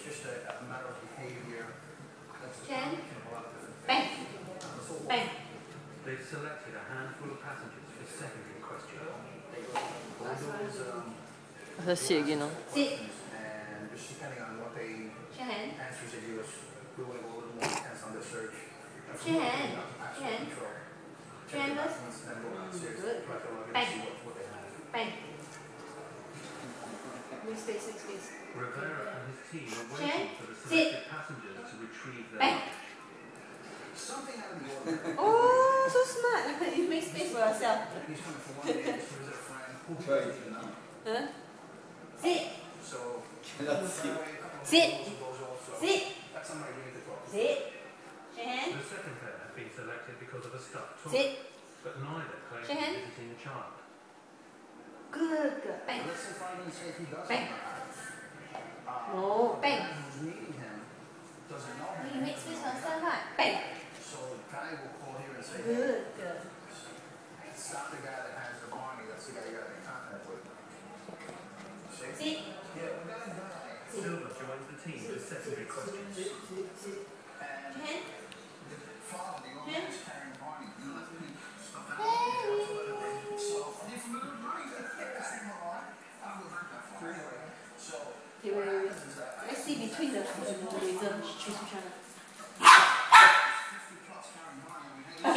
just a matter of behavior. Chen. Bang. Bang. They've selected a handful of passengers for secondary questioning. Let's see again now. Sit. And just depending on what they Chen. answers they give us, we want to go a little more intense on the search. Chen. Chen. Chen. Good. Bang. Bang. Next space, next space. Rivera and his team are Chen. waiting for the selected passengers to retrieve their Bang. luggage. Something out of the ordinary. Oh, so smart. You make space for yourself. He's coming for 1 day to visit a friend who doesn't even know. Huh? Sit. So, Sit. Sit. that's somebody we need to talk to. Sit. Chen. The second pair have been selected because of a stuffed toy, Sit. but neither claims to Chen. be visiting a child. Good, good. Bang. Let's find and say if he doesn't Bang. know. No. Bang. Who's meeting him doesn't know him. You make space for yourself, right? Bang. So the guy will call here and say, Good, good. stop the guy that has the Barney. That's the guy you got to be in contact with. See? Sit. Yeah, we got a guy. Silver joins the team for secondary questions. And Chen. father, the old Yeah. man's carrying Barney. You let me stuff that Hey. So, you're from the Barney. I don't go back that far anyway. So, Okay, wait. Let's see between the foot and the laser. Choose which one. 50 plus carrying Barney.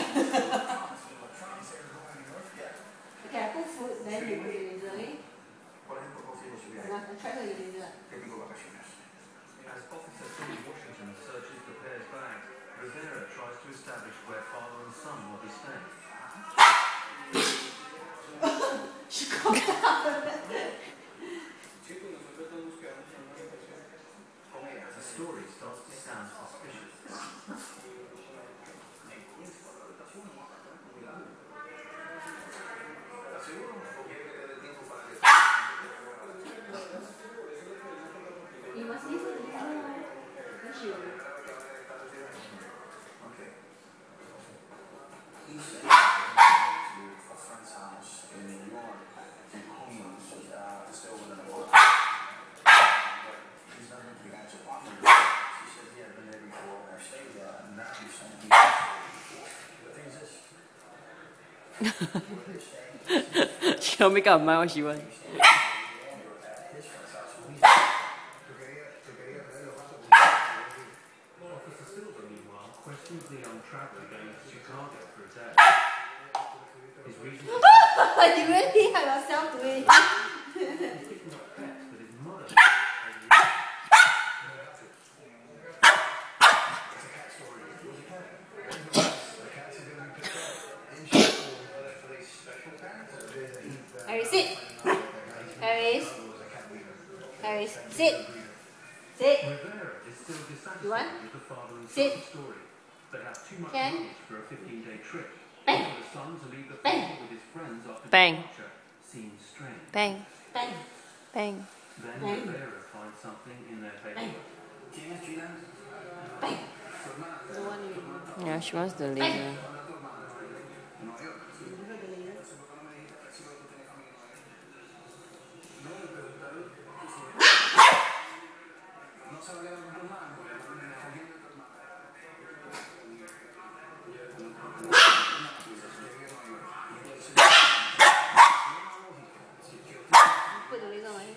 Okay, I put foot, then you put the laser, okay? Por ejemplo, cogimos I'll try her the laser. que digo vacaciones. As Officer Billy Washington searches the pair's bag, Rivera tries to establish where father and son will be staying. She got out. The story starts to sound suspicious. You must leave her the laser. Then she will. Okay. He said to a friend's house in New York, in Queens, still within a block. He's not into the guy's apartment. She said, yeah, I've been there before, I stayed there, and now he's saying he's stayed before. The thing is this. She'll make up her mind what she wants. Officer Silver, meanwhile, questions the young traveller going to Chicago for a day. His reason for You really have yourself to it. picking up pets that his mother Harry, sit. Harris. Harris, sit. Sit. Rivera is still dissatisfied You want? with the father and Sit. son story. They have too much Ken? luggage for a 15-day trip. Bang. For the son to leave the Bang. father with his friends after Bang. departure seems strange. Bang. Bang. Bang. Then Bang. Rivera finds something in their paperwork. Bang. The one you... Yeah, she wants the laser. Put the laser on him.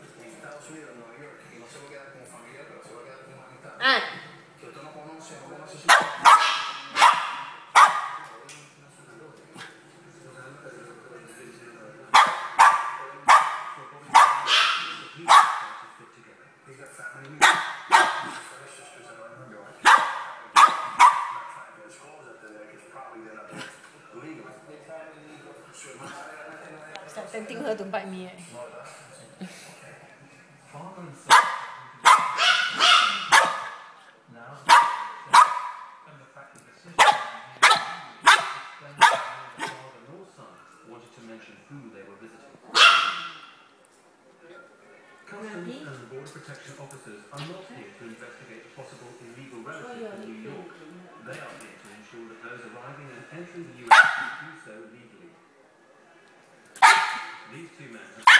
Ah. Start tempting her to bite me. Father and son now and the fact that the sister explained that neither father nor son wanted to mention who they were visiting. Customs and border protection officers are not here to investigate possible illegal relatives in New York. They are here to ensure that those arriving and entering the US do so legally. These two men have